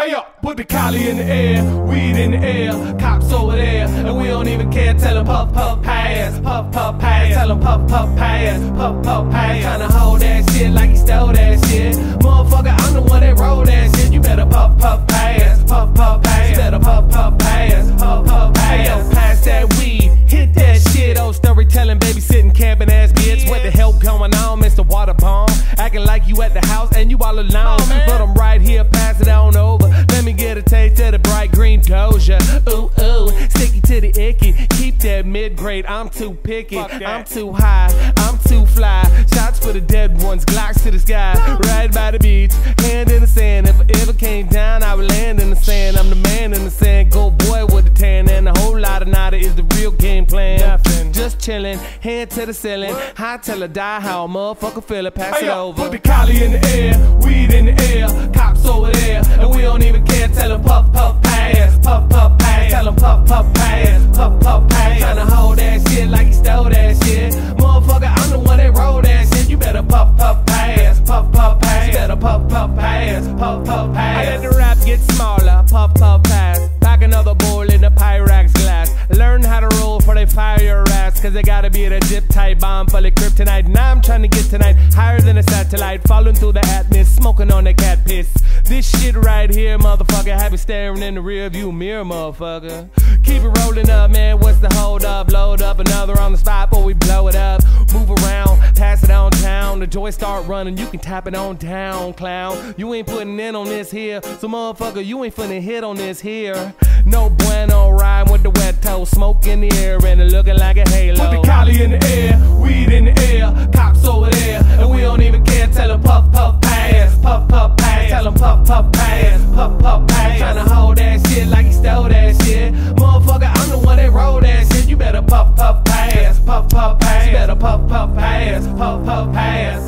Hey yo, put the collie in the air, weed in the air, cops over there, and we don't even care. Tell them puff, puff, pass, puff, puff, pass. Tell them puff, puff, pass, puff, puff, pass. Tryna hold that shit like he stole that shit. Motherfucker, I'm the one that rolled that shit. You better puff, puff, pass, puff, puff, pass. You better puff, puff, pass, puff, puff, pass. Hey yo, pass that weed, hit that shit. Old storytelling, babysitting, camping ass bitch. What the hell going on, Mr. Water Bomb? Acting like you at the house and you all alone, but I'm right here, pass it on over. Let me get a taste of the bright green Doja. Ooh, ooh, sticky to the icky. Keep that mid-grade, I'm too picky. I'm too high, I'm too fly. Shots for the dead ones, Glocks to the sky. Right by the beach, hand in the sand. If I ever came down, I would land in the sand. I'm the man in the sand, go boy with the tan. And a whole lot of nada is the real game plan. Nothing, just chillin', hand to the ceiling. High till I die, how a motherfucker feel it, pass it over. Put the collie in the air, weed in the air, cops over there, and we don't even care. Tell them puff, puff, pass, puff, puff, pass. Tell them puff, puff, pass, puff, puff, pass. Tryna hold that shit like he stole that shit. Motherfucker, I'm the one that rolled that shit. You better puff, puff, pass, puff, puff, pass. You better puff, puff, pass, puff, puff, pass. I let the rap get smaller, puff, puff, pass. Pack another bowl in the Pyrex glass. Learn how to roll before they fire your ass, cause they gotta be the zip tight bomb full of kryptonite. Now I'm trying to get tonight higher than a satellite, falling through the atmosphere, smoking on the cat piss. This shit right here, motherfucker, have me staring in the rear view mirror, motherfucker. Keep it rolling up, man, what's the hold up? Load up another on the spot before we blow it up. Move around, pass it on down. The joy start running, you can tap it on down, clown. You ain't putting in on this here, so motherfucker, you ain't finna hit on this here. No bueno, rhyme with the wet toe, smoke in the air and looking like a halo. Put the collie in the air, weed in the air, cops over there, and we don't even care. Tell them puff, puff, pass, puff, puff, pass. Tell them puff, puff, pass, puff, puff, pass. Tryna hold that shit like he stole that shit. Motherfucker, I'm the one that rolled that shit. You better puff, puff, pass, puff, puff, pass. You better puff, puff, pass, puff, puff, pass.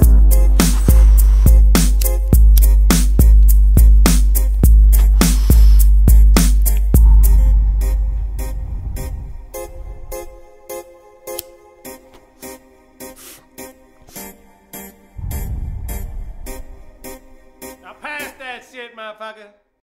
Now pass that shit, motherfucker.